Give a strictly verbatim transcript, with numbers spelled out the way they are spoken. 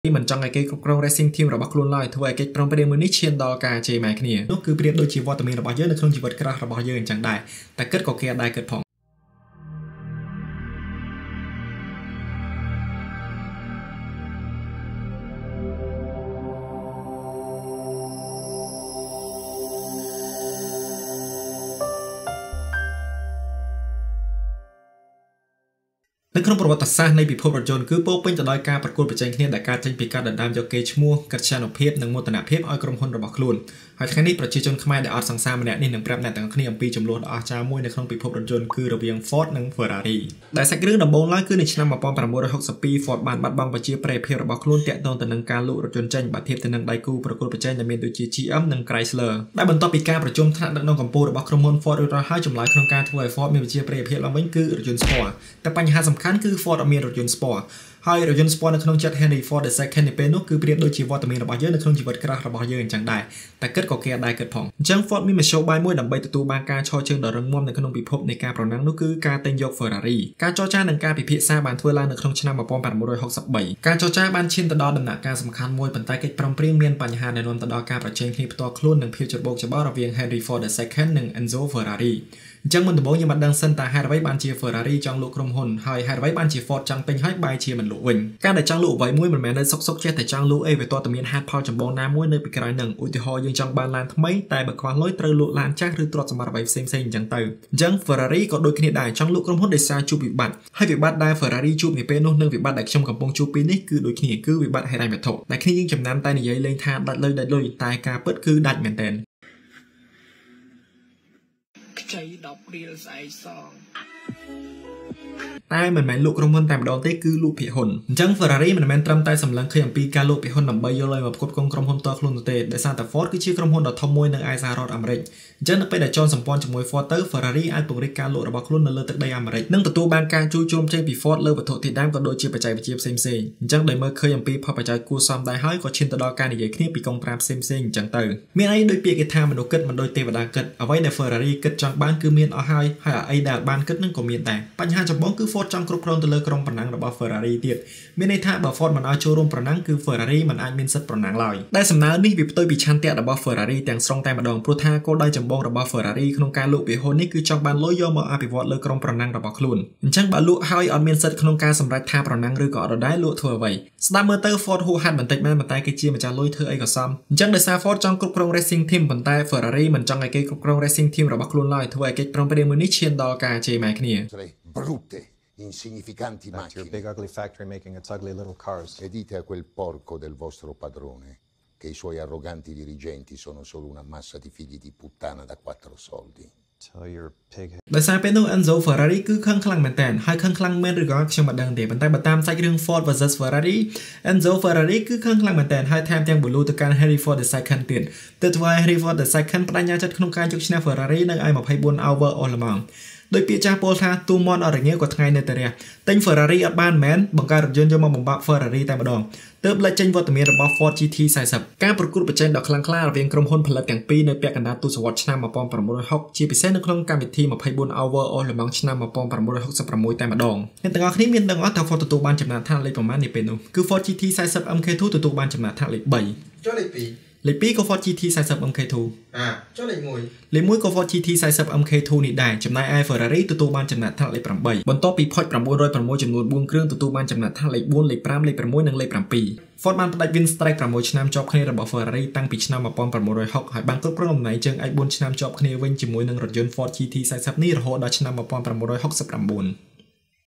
mình trong ngày cáiក្រុម racing team របស់ខ្លួនឡើយធ្វើឲ្យកិច្ចប្រឹងប្រែងមួយនេះឈានដល់ការជេរម៉ែគ្នានោះគឺប្រៀបដូចជាវត្តមានរបស់យើងនៅក្នុងជីវិតក្រាស់របស់យើងអញ្ចឹងដែរតែគិតក៏គេអត់ដែរគិតផងនៅក្នុងប្រវត្តិសាស្ត្រនៃពិភពរថយន្តគឺពោពេញទៅដោយការប្រកួតប្រជែងគ្នាដែលកើតចេញពីការដណ្ដើមយកកេរ្តិ៍ឈ្មោះកិត្យានុភាពនិងមោទនភាពឲ្យក្រុមហ៊ុនរបស់ខ្លួនហើយថ្ងៃនេះប្រជាជនខ្មែរដែលអត់សង្សារម្នាក់នេះនឹងប្រាប់អ្នកទាំងគ្នាអំពីចំនួនដ៏អស្ចារ្យមួយនៅក្នុងពិភពរថយន្តគឺរវាង Ford និង Ferrari ដែលសាច់រឿងដំបូងឡើយគឺនៅឆ្នាំmột nghìn chín trăm sáu mươi two Ford បានបាត់បង់ប្រជាប្រិយភាពរបស់ខ្លួនទាក់ទងទៅនឹងការលក់រថយន្តចេញបើធៀបទៅនឹងដៃគូប្រកួតប្រជែងដែលមានដូចជា G M និង Chrysler ដែលបន្ទាប់ពីការប្រជុំថ្នាក់ដឹកនាំកម្ពុជារបស់ក្រុមហ៊ុន Ford រួចរាល់ហើយចម្លើយក្នុងការធ្វើឲ្យ Ford មានប្រជាប្រិយភាពឡើងវិញគឺរថយន្ត Sport តែបញ្ហាសំខាន់គឺ Ford អត់មានរថយន្ត Sport ហើយរថយន្ត Sport នៅក្នុងចិត្ត Henry Ford the Second នេះពេលនោះគឺប្រៀបដូចជាវត្តមានរបស់យើងនៅក្នុងជីវិតក្រាស់របស់យើងអញ្ចឹងដែរតែគិតក៏គេអត់ដែរគិតផងអញ្ចឹង Ford មានមធ្យោបាយមួយដើម្បីទទួលបានការឈរជើងដ៏រឹងមាំនៅក្នុងពិភពនៃការប្រណាំងនោះគឺការទិញយក Ferrari ការចរចានិងការពិភាក្សាបានធ្វើឡើងនៅក្នុងឆ្នាំmột nghìn chín trăm sáu mươi threeការចរចាបានឈានទៅដល់ដំណាក់កាលសំខាន់មួយប៉ុន្តែកិច្ចប្រឹងប្រែងមានបញ្ហាដែលនាំទៅដល់ការប្រជែងគ្នាផ្ទាល់ខ្លួននិងភាពច្របូកច្របល់រវាង Henry Ford the Second និង Enzo Ferrariអញ្ចឹងមុនដំបូងយើងបានដឹងសិនតើហេតុអ្វីបានជា Ferrari ចង់លក់ក្រុមហ៊ុនហើយហេតុអ្វីបានជា Ford ចង់ទិញហើយបែរជាមិនលក់វិញការដែលចង់លក់អ្វីមួយមិនមែននៅសុកសុកចេះតែចង់លក់អីវាតតែមានហេតុផលចម្បងណាមួយនៅពីក្រោយនឹងឧទាហរណ៍យើងចង់បានឡានថ្មីតែបើខ្វះលុយត្រូវលក់ឡានចាស់ឬទ្រព្យសម្បត្តិអ្វីផ្សេងៗអញ្ចឹងទៅអញ្ចឹង Ferrari ក៏ដូចគ្នាដែរចង់លក់ក្រុមហ៊ុនដោយសារជួបវិបត្តិហើយវិបត្តិដែល Ferrari ជួបនាពេលនោះនិងវិបត្តិដែលខ្ញុំកំពុងជួបពេលនេះគឺដូចគ្នាគឺវិបត្តិហិរញ្ញវត្ថុដែលគ្នាយើងចំណាំតែនិយាយលេងថាដាច់លុយដាច់លុយតែការពិតគឺដាច់មែនទែនខ្ចីដប់រៀលស្អែកសងតែមិនមែនលក់ក្រុមហ៊ុនតែម្ដងទេគឺលក់ភាគហ៊ុនអញ្ចឹង Ferrari មិនមែនត្រឹមតែសម្លឹងឃើញអំពីការលក់ភាគហ៊ុនដើម្បីយកលុយមកផ្គត់ផ្គង់ក្រុមហ៊ុនតខ្លួននោះទេដោយសារតែ Ford គឺជាក្រុមហ៊ុនដ៏ធំមួយនៅឯសហរដ្ឋអាមេរិកអញ្ចឹងនៅពេលដែលចងសម្ព័ន្ធជាមួយ Ford ទៅ Ferrari អាចពង្រីកការលក់របស់ខ្លួននៅលើទឹកដីអាមេរិកនិងទទួលបានការជួយជ្រោមជ្រែងពី Ford លើវត្ថុធាតុដើមក៏ដូចជាបច្ចេកវិទ្យាផ្សេងៗអញ្ចឹងដោយមើលឃើញអំពីផលប្រយោជន៍គួរសមដែរហើយក៏ឈានទៅដល់ការនិយាយគ្នាពីកងប្រាំផ្សេងៗអញ្ចឹងទៅមានអីដូចពាក្យគេថាមនុស្សគិតមិនដូចទេវតាគិតអ្វីដែល Ferrari គិតចង់បានគឺមានអស់ហើយហើយអីដែលបានគិតនឹងក៏មានដែរបញ្ហាចម្បងគឺ Ford ចង់គ្រប់គ្រងទៅលើក្រុមប្រណាំងរបស់ Ferrari ទៀតមានន័យថាបើ Ford មិនឲ្យចូលរួមប្រណាំងគឺ Ferrari មិនអាចមានសិទ្ធិប្រណាំងឡើយដែលសំណើនេះវាផ្ទុយពីឆន្ទៈរបស់ Ferrari ទាំងស្រុងតែម្ដងព្រោះថាគោលដៅចម្បងរបស់ Ferrari ក្នុងការលក់ភាគហ៊ុននេះគឺចង់បានលុយយកមកអភិវឌ្ឍលើក្រុមប្រណាំងរបស់ខ្លួនអញ្ចឹងបើលក់ហើយអត់មានសិទ្ធិក្នុងការសម្រេចថាប្រណាំងឬក៏អត់ដែរលក់ធ្វើអ្វីស្ដាប់មើលទៅ Ford ហួសហាត់បន្តិចមែនប៉ុន្តែគេជាម្ចាស់លុយធ្វើអីក៏សមអញ្ចឹងដោយសារ Ford ចង់គ្រប់គ្រង racing team ប៉ុន្តែ Ferrari មិនចង់ឲ្យគេគ្រប់គ្រង racing team របស់ខ្លួនឡើយធ្វើឲ្យកិច្ចប្រឹងប្រែងមួយនេះឈានដល់ការជេរម៉ែគ្នា insignificanti That's macchine. your big ugly factory making its ugly little cars. E dite a quel porco del vostro padrone che i suoi arroganti dirigenti sono solo una massa di figli di puttana da quattro soldi. Tell your pig. ដោយសារពេលនោះ Enzo Ferrari គឺខឹងខ្លាំងមែនតើហើយខឹងខ្លាំងមែនឬក៏ខ្ញុំមិនដឹងទេប៉ុន្តែបើតាមសាច់រឿង Ford versus Ferrari Enzo Ferrari គឺខឹងខ្លាំងមែនតើហើយថែមទាំងបលូទៅកាន់ Henry Ford the Second ទៀតទើបធ្វើឲ្យ Henry Ford the Second បដិញ្ញាចិត្តក្នុងការយកឈ្នះ Ferrari នៅឯtwenty-four hour អស់ល្មមដោយពាក្យចាស់ពោលថាទូមន់អរងាវក៏ថ្ងៃនៅតែរះទិញ Ferrari អត់បានមែនបង្កើតរថយន្តយកមកបំបាក់ Ferrari តែម្ដងទើបលេចចេញវត្តមានរបស់ Ford G T fortyការប្រកួតប្រជែងដ៏ខ្លាំងក្លារវាងក្រុមហ៊ុនផលិតទាំងពីរនៅពាក់កណ្ដាលទសវត្សរ៍ឆ្នាំnineteen sixtyជាពិសេសនៅក្នុងកម្មវិធីtwenty-four hour អស់ល្មមឆ្នាំnineteen sixty-sixតែម្ដងអ្នកទាំងអស់គ្នាមានដឹងអត់ថា Ford ទទួលបានចំណាត់ថ្នាក់លេខប្រមាណនាពេលនោះគឺ Ford G T forty M K two ទទួលបានចំណាត់ថ្នាក់លេខthree ចុះលេខtwo លេខtwoក៏ Ford G T forty M K two អាចុះលេខone លេខoneក៏ Ford G T forty M K two នេះដែរចំណែកឯ Ferrari ទទួលបានចំណាត់ថ្នាក់លេខeightបន្ទាប់ពី Porsche nine oh sixចំនួនfourគ្រឿងទទួលបានចំណាត់ថ្នាក់លេខfourលេខfiveលេខsixនិងលេខseven Ford បានផ្ដាច់ Win Strike sixឆ្នាំជាប់គ្នារបស់ Ferrari តាំងពីឆ្នាំnineteen sixtyហើយបានគ្រប់គ្រងតំណែងជើងឯកfourឆ្នាំជាប់គ្នាវិញជាមួយនឹងរថយន្ត Ford G T fortyនេះរហូតដល់ឆ្នាំnineteen sixty-nine